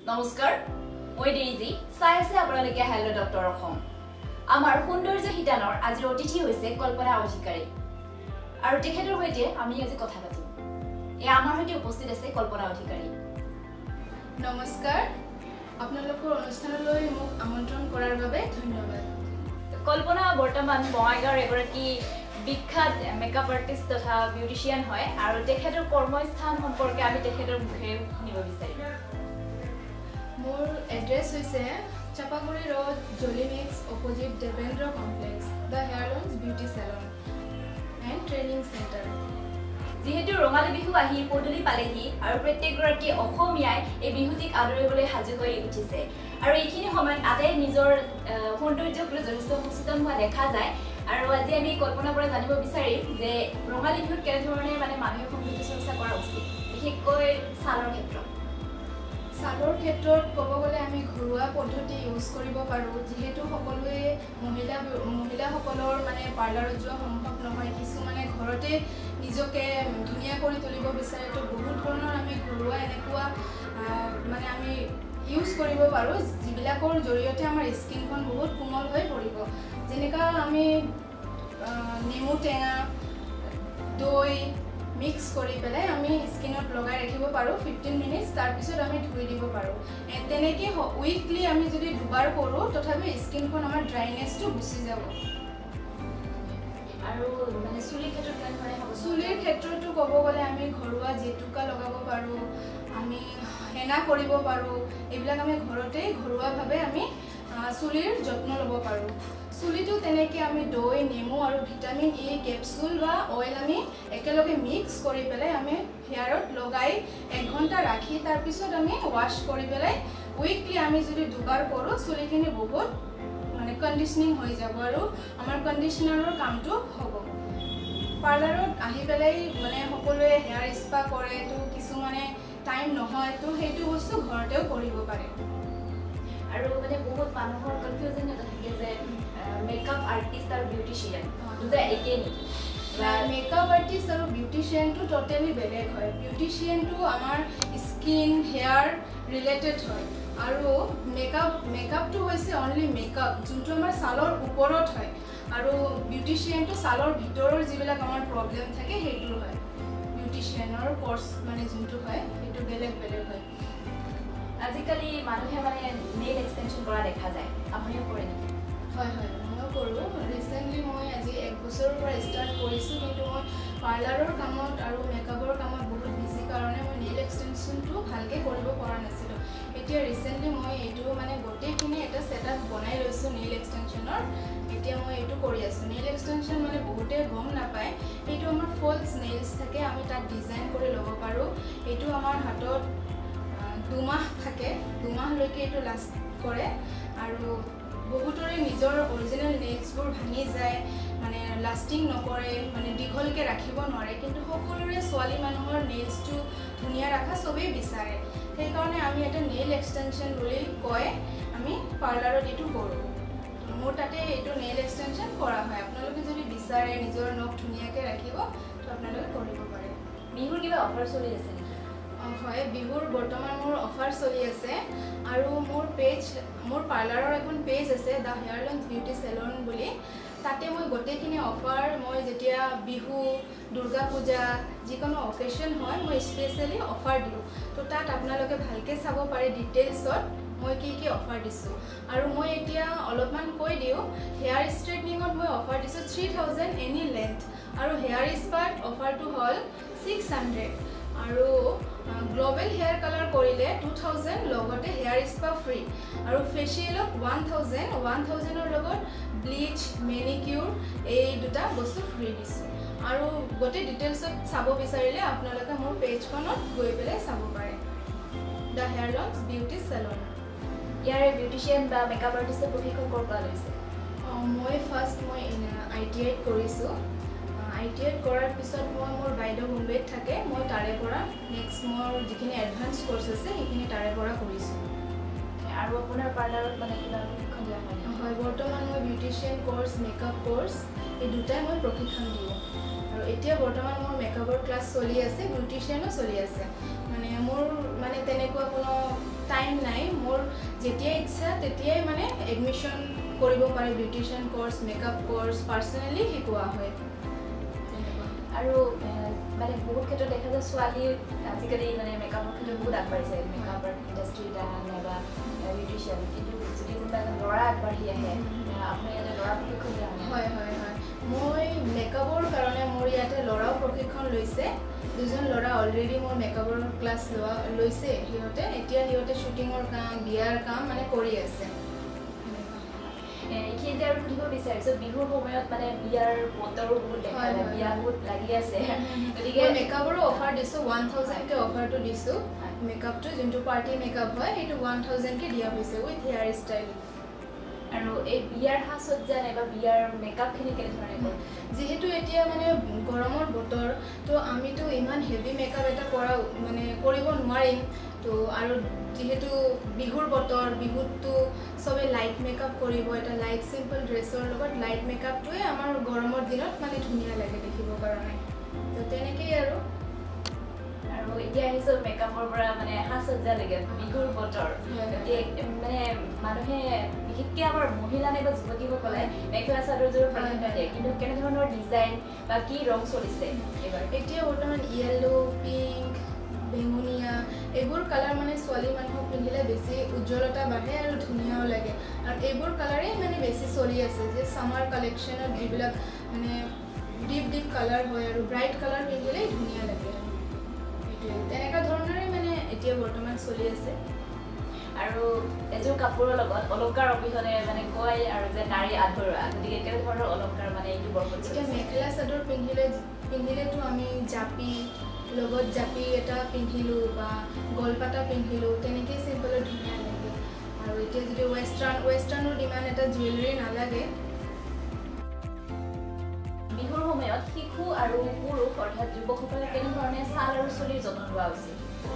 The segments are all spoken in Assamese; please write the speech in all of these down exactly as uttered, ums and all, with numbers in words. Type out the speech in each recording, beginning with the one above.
নমস্কাৰ মই ডেইজি চাই আছে আপোনালোকে হেল্ল ডক্টৰ অসম আমাৰ সৌন্দৰ্য হিতানৰ আজিৰ অতিথি হৈছে কল্পনা অধিকাৰী আৰু তেখেতৰ সৈতে আমি আজি কথা পাতিম এ আমাৰ সৈতে উপস্থিত আছে কল্পনা অধিকাৰী নমস্কাৰ আপোনালোকৰ অনুষ্ঠানলৈ মোক আমন্ত্ৰণ কৰাৰ বাবে ধন্যবাদ কল্পনা বৰ্তমান বঙাইগাঁৱৰ এগৰাকী বিখ্যাত মেকআপ আৰ্টিষ্ট তথা বিউটিচিয়ান হয় আৰু তেখেতৰ কৰ্মস্থান সম্পৰ্কে আমি তেখেতৰ মুখেৰে শুনিব বিচাৰিম মোৰ এড্ৰেছ হৈছে চাপাগুৰি ৰোড জলিমিক্স অপোজিট দেবেন্দ্ৰ কমপ্লেক্স দ্য হেয়াৰলন্স beauty salon and training centre যেহেতু ৰঙালী বিহু আহি পদূলি পালেহি আৰু প্ৰত্যেকগৰাকী অসমীয়াই এই বিহুটিক আদৰিবলৈ সাজু হৈ উঠিছে আৰু এইখিনি সময়ত আটাই নিজৰ সৌন্দৰ্যক লৈ যথেষ্ট সচেতন হোৱা দেখা যায় আৰু আজি আমি কল্পনাৰ পৰা জানিব বিচাৰিম যে ৰঙালী বিহুত কেনেধৰণে মানে মানুহে সৌন্দৰ্য চৰ্চা কৰা উচিত বিশেষকৈ ছালৰ ক্ষেত্ৰত ছালৰ ক্ষেত্ৰত ক'ব গ'লে আমি ঘৰুৱা পদ্ধতি ইউজ কৰিব পাৰোঁ যিহেতু সকলোৱে মহিলা মহিলাসকলৰ মানে পাৰ্লাৰত যোৱা সম্ভৱ নহয় কিছুমানে ঘৰতে নিজকে ধুনীয়া কৰি তুলিব বিচাৰে তো বহুত ধৰণৰ আমি ঘৰুৱা এনেকুৱা মানে আমি ইউজ কৰিব পাৰোঁ যিবিলাকৰ জৰিয়তে আমাৰ স্কিনখন বহুত কোমল হৈ পৰিব যেনেকুৱা আমি নেমু টেঙা দৈ মিক্স কৰি পেলাই আমি স্কিনত লগাই ৰাখিব পাৰোঁ ফিফটিন মিনিটছ তাৰপিছত আমি ধুই দিব পাৰোঁ তেনেকৈ উইকলি আমি যদি দুবাৰ কৰোঁ তথাপি স্কিনখন আমাৰ ড্ৰাইনেছটো গুচি যাব আৰু মানে চুলিৰ ক্ষেত্ৰত কেনেধৰণে হ'ব চুলিৰ ক্ষেত্ৰতো ক'ব গ'লে আমি ঘৰুৱা জেতুকা লগাব পাৰোঁ আমি হেনা কৰিব পাৰোঁ এইবিলাক আমি ঘৰতেই ঘৰুৱাভাৱে আমি চুলিৰ যত্ন ল'ব পাৰোঁ চুলিটো তেনেকৈ আমি দৈ নেমু আৰু ভিটামিন ই কেপচুল বা অইল আমি একেলগে মিক্স কৰি পেলাই আমি হেয়াৰত লগাই এক ঘণ্টা ৰাখি তাৰপিছত আমি ৱাশ্ব কৰি পেলাই উইকলি আমি যদি দুবাৰ কৰোঁ চুলিখিনি বহুত মানে কণ্ডিশ্যনিং হৈ যাব আৰু আমাৰ কণ্ডিশ্যনাৰৰ কামটো হ'ব পাৰ্লাৰত আহি পেলাই মানে সকলোৱে হেয়াৰ স্পা কৰে তো কিছুমানে টাইম নহয় তো সেইটো বস্তু ঘৰতেও কৰিব পাৰে আৰু মানে বহুত মানুহৰ কনফিউজন এটা থাকে যে মেকআপ আৰ্টিষ্ট আৰু বিউটিচিয়ান দুটা একেই নেকি মেকআপ আৰ্টিষ্ট আৰু বিউটিচিয়ানটো টোটেলি বেলেগ হয় বিউটিচিয়ানটো আমাৰ স্কিন হেয়াৰ ৰিলেটেড হয় আৰু মেকআপ মেকআপটো হৈছে অনলি মেকআপ যোনটো আমাৰ ছালৰ ওপৰত হয় আৰু বিউটিচিয়ানটো ছালৰ ভিতৰৰ যিবিলাক আমাৰ প্ৰব্লেম থাকে সেইটো হয় বিউটিচিয়ানৰ কোৰ্চ মানে যোনটো হয় সেইটো বেলেগ বেলেগ হয় আজিকালি মানুহে মানে নেইল এক্সটেনশ্যন কৰা দেখা যায় আপুনিও কৰে নেকি হয় হয় ময়ো কৰোঁ ৰিচেণ্টলি মই আজি এক বছৰৰ পৰা ষ্টাৰ্ট কৰিছোঁ কিন্তু মই পাৰ্লাৰৰ কামত আৰু মেকআপৰ কামত বহুত বিজি কাৰণে মই নেইল এক্সটেনশ্যনটো ভালকৈ কৰিব পৰা নাছিলোঁ এতিয়া ৰিচেণ্টলি মই এইটো মানে গোটেইখিনি এটা ছেটআপ বনাই লৈছোঁ নেইল এক্সটেনশ্যনৰ এতিয়া মই এইটো কৰি আছোঁ নেইল এক্সটেনশ্যন মানে বহুতে গম নাপায় এইটো আমাৰ ফল্ছ নেইলছ থাকে আমি তাত ডিজাইন কৰি ল'ব পাৰোঁ এইটো আমাৰ হাতত দুমাহ থাকে দুমাহলৈকে এইটো লাষ্ট কৰে আৰু বহুতৰে নিজৰ অৰিজিনেল নেইলছবোৰ ভাঙি যায় মানে লাষ্টিং নকৰে মানে দীঘলকৈ ৰাখিব নোৱাৰে কিন্তু সকলোৰে ছোৱালী মানুহৰ নেইলছটো ধুনীয়া ৰখা চবেই বিচাৰে সেইকাৰণে আমি এটা নেইল এক্সটেনশ্যন বুলি কয় আমি পাৰ্লাৰত এইটো কৰোঁ মোৰ তাতে এইটো নেইল এক্সটেনশ্যন কৰা হয় আপোনালোকে যদি বিচাৰে নিজৰ নখ ধুনীয়াকৈ ৰাখিব তো আপোনালোকে কৰিব পাৰে বিহুৰ কিবা অফাৰ চলি আছে নেকি হয় বিহুৰ বৰ্তমান মোৰ অফাৰ চলি আছে আৰু মোৰ পেজ মোৰ পাৰ্লাৰৰ এখন পেজ আছে দ্য হেয়াৰলন্স বিউটি চেলন বুলি তাতে মই গোটেইখিনি অফাৰ মই যেতিয়া বিহু দুৰ্গা পূজা যিকোনো অকেশ্যন হয় মই স্পেচিয়েলি অফাৰ দিওঁ তো তাত আপোনালোকে ভালকৈ চাব পাৰে ডিটেইলছত মই কি কি অফাৰ দিছোঁ আৰু মই এতিয়া অলপমান কৈ দিওঁ হেয়াৰ ষ্ট্ৰেইটনিঙত মই অফাৰ দিছোঁ থ্ৰী থাউজেণ্ড এনি লেন্থ আৰু হেয়াৰ স্পাত অফাৰটো হ'ল ছিক্স হাণ্ড্ৰেড আৰু গ্ল'বেল হেয়াৰ কালাৰ কৰিলে টু থাউজেণ্ড লগতে হেয়াৰ স্পা ফ্ৰী আৰু ফেচিয়েলত ওৱান থাউজেণ্ড ওৱান থাউজেণ্ডৰ লগত ব্লিচ মেনিকিউৰ এই দুটা বস্তু ফ্ৰী দিছোঁ আৰু গোটেই ডিটেইলছত চাব বিচাৰিলে আপোনালোকে মোৰ পেজখনত গৈ পেলাই চাব পাৰে দ্য হেয়াৰলন্স বিউটি চেলন ইয়াৰে বিউটিচিয়ান বা মেকআপ আৰ্টিষ্টৰ প্ৰশিক্ষণ ক'ৰ পৰা লৈছে মই ফাৰ্ষ্ট মই আই টি আইত কৰিছোঁ আই টি আইত কৰাৰ পিছত মই মোৰ বাইদেউ মুম্বাইত থাকে মই তাৰে পৰা নেক্সট মোৰ যিখিনি এডভান্স কোৰ্চ আছে সেইখিনি তাৰে পৰা কৰিছোঁ আৰু আপোনাৰ পাৰ্লাৰত মানে কিবা প্ৰশিক্ষণ দিয়া হয় হয় বৰ্তমান মই বিউটিচিয়ান কোৰ্চ মেকআপ কোৰ্চ এই দুটাই মই প্ৰশিক্ষণ দিওঁ আৰু এতিয়া বৰ্তমান মোৰ মেকআপৰ ক্লাছ চলি আছে বিউটিচিয়ানো চলি আছে মানে মোৰ মানে তেনেকুৱা কোনো টাইম নাই মোৰ যেতিয়াই ইচ্ছা তেতিয়াই মানে এডমিশ্যন কৰিব পাৰে beautician course makeup course personally শিকোৱা হয় আৰু মানে বহুত ক্ষেত্ৰত দেখা যায় ছোৱালী আজিকালি মানে মেকআপৰ ক্ষেত্ৰত বহুত আগবাঢ়িছে মেকআপৰ ইণ্ডাষ্ট্ৰীত নাইবা বিউটিচিয়ান কিন্তু যদি কোনোবা এজন ল'ৰা আগবাঢ়ি আহে আপুনি ইয়াতে ল'ৰা প্ৰশিক্ষণ দিয়া হয় হয় হয় মই মেকআপৰ কাৰণে মোৰ ইয়াতে ল'ৰাও প্ৰশিক্ষণ লৈছে দুজন ল'ৰা অলৰেডি মোৰ মেকআপৰ ক্লাছ লোৱা লৈছে সিহঁতে এতিয়া সিহঁতে শ্বুটিঙৰ কাম বিয়াৰ কাম মানে কৰি আছে এইখিনিতে আৰু সুধিব বিচাৰিছোঁ বিহুৰ সময়ত মানে বিয়াৰ বতৰো বহুত দেখা যায় বিয়া বহুত লাগি আছে গতিকে মেকআপৰো অফাৰ দিছোঁ ওৱান থাউজেণ্ডকৈ অফাৰটো দিছোঁ মেকআপটো যোনটো পাৰ্টি মেকআপ হয় সেইটো ওৱান থাউজেণ্ডকৈ দিয়া হৈছে উইথ হেয়াৰ ষ্টাইল আৰু এই বিয়াৰ সাজসজ্জা নাইবা বিয়াৰ মেকআপখিনি কেনেধৰণে কৰে যিহেতু এতিয়া মানে গৰমৰ বতৰ তো আমিতো ইমান হেভি মেকআপ এটা কৰা মানে কৰিব নোৱাৰিম তো আৰু যেহেতু বিহুৰ বতৰ বিহুততো সবে লাইট মেকআপ কৰিব এটা লাইট সিম্পল ড্ৰেছৰ লগত লাইট মেকআপটোৱে আমাৰ গৰমৰ দিনত মানে ধুনীয়া লাগে দেখিবৰ কাৰণে তো তেনেকেই আৰু আৰু এতিয়া আহিছোঁ মেকআপৰ পৰা মানে সাজসজ্জা লাগে বিহুৰ বতৰ মানে মানুহে বিশেষকৈ আমাৰ মহিলা নাইবা যুৱতীসকলে মেখেলা চাদৰযোৰ প্ৰাধান্য দিয়ে কিন্তু কেনেধৰণৰ ডিজাইন বা কি ৰং চলিছে এইবাৰ এতিয়া বৰ্তমান য়েলো পিংক বেঙুনীয়া এইবোৰ কালাৰ মানে ছোৱালী মানুহক পিন্ধিলে বেছি উজ্জ্বলতা বাঢ়ে আৰু ধুনীয়াও লাগে আৰু এইবোৰ কালাৰেই মানে বেছি চলি আছে যে সামাৰ কালেকশ্যনত যিবিলাক মানে ডিপ ডিপ কালাৰ হয় আৰু ব্ৰাইট কালাৰ পিন্ধিলেই ধুনীয়া লাগে তেনেকুৱা ধৰণৰে মানে এতিয়া বৰ্তমান চলি আছে আৰু এযোৰ কাপোৰৰ লগত অলংকাৰ অবিহনে মানে কয় আৰু যে নাৰী আধৰুৱা গতিকে কেনেধৰণৰ অলংকাৰ মানে এইটো বৰপত এতিয়া মেখেলা চাদৰ পিন্ধিলে পিন্ধিলেতো আমি জাপি লগত জাপি এটা পিন্ধিলোঁ বা গলপাতা পিন্ধিলোঁ তেনেকেই চিম্পলত ধুনীয়া লাগে আৰু এতিয়া যদি ৱেষ্টাৰ্ণ ৱেষ্টাৰ্ণৰ ইমান এটা জুৱেলাৰী নালাগে বিহুৰ সময়ত শিশু আৰু পুৰুষ অৰ্থাৎ যুৱকসকলে কেনেধৰণে ছাল আৰু চুলিৰ যত্ন লোৱা উচিত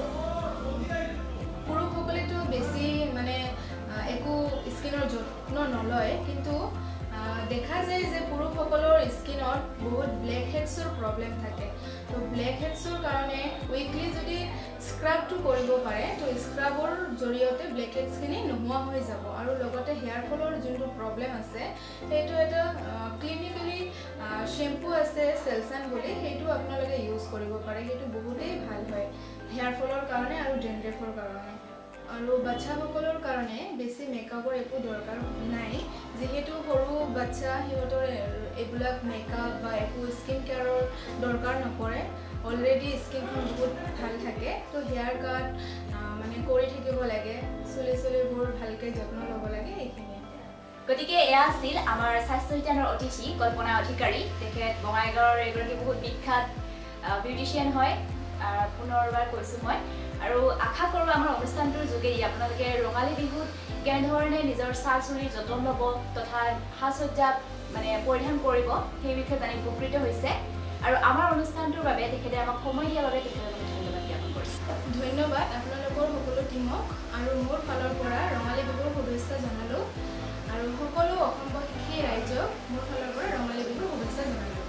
পুৰুষসকলেতো বেছি মানে একো স্কিনৰ যত্ন নলয় কিন্তু দেখা যায় যে পুৰুষসকলৰ স্কিনত বহুত ব্লেক হেডছৰ প্ৰব্লেম থাকে তো ব্লেক হেডছৰ কাৰণে উইকলি যদি স্ক্ৰাবটো কৰিব পাৰে তো স্ক্ৰাবৰ জৰিয়তে ব্লেক হেডছখিনি নোহোৱা হৈ যাব আৰু লগতে হেয়াৰ ফলৰ যোনটো প্ৰব্লেম আছে সেইটো এটা ক্লিনিকেলি শ্বেম্পু আছে চেলচান বুলি সেইটো আপোনালোকে ইউজ কৰিব পাৰে সেইটো বহুতেই ভাল হয় হেয়াৰ ফলৰ কাৰণে আৰু ডেণ্ড্ৰফৰ কাৰণে আৰু বাচ্চাসকলৰ কাৰণে বেছি মেকআপৰ একো দৰকাৰ নাই যেহেতু সৰু বাচ্চা সিহঁতৰ এইবিলাক মেকআপ বা একো স্কিন কেয়াৰৰ দৰকাৰ নপৰে অলৰেডি স্কিনখন বহুত ভাল থাকে তো হেয়াৰ কাট মানে কৰি থাকিব লাগে চুলি চুলিবোৰ ভালকৈ যত্ন ল'ব লাগে এইখিনিয়ে গতিকে এয়া আছিল আমাৰ স্বাস্থ্য শিতানৰ অতিথি কল্পনা অধিকাৰী তেখেত বঙাইগাঁৱৰ এগৰাকী বহুত বিখ্যাত বিউটিচিয়ান হয় পুনৰবাৰ কৈছোঁ মই আৰু আশা কৰোঁ আমাৰ অনুষ্ঠানটোৰ যোগেদি আপোনালোকে ৰঙালী বিহুত কেনেধৰণে নিজৰ ছাল চুলিৰ যত্ন ল'ব তথা সাজ সজ্জা মানে পৰিধান কৰিব সেই বিষয়ে জানি উপকৃত হৈছে আৰু আমাৰ অনুষ্ঠানটোৰ বাবে তেখেতে আমাক সময় দিয়াৰ বাবে তেখেতলোকক ধন্যবাদ জ্ঞাপন কৰিছে ধন্যবাদ আপোনালোকৰ সকলো টিমক আৰু মোৰ ফালৰ পৰা ৰঙালী বিহুৰ শুভেচ্ছা জনালোঁ আৰু সকলো অসমবাসী ৰাইজক মোৰ ফালৰ পৰা ৰঙালী বিহুৰ শুভেচ্ছা জনালোঁ